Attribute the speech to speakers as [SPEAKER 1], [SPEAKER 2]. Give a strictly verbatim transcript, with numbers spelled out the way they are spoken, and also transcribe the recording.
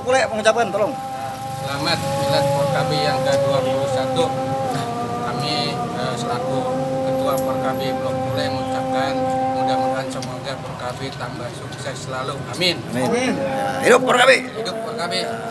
[SPEAKER 1] Kule mengucapkan, tolong.
[SPEAKER 2] Selamat Milad Porkabi yang ke dua puluh satu. Kami eh, selaku Ketua Porkabi Blok Kule mengucapkan mudah-mudahan semoga Porkabi tambah sukses selalu. Amin.
[SPEAKER 1] Amin. Ya, hidup Porkabi.
[SPEAKER 2] Hidup Porkabi.